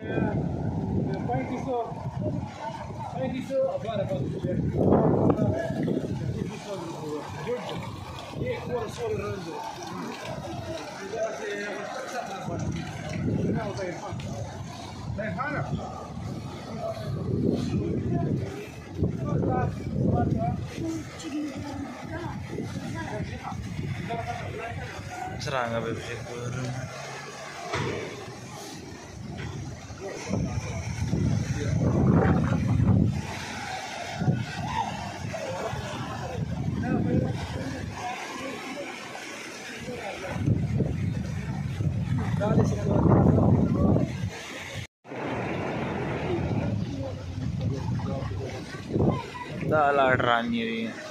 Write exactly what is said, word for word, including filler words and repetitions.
Põe aqui só. Põe aqui só. Agora, para ver. E agora só o rango. Não, tem fã. Tem fã? Serangga bebek burung. Dalla ragneria.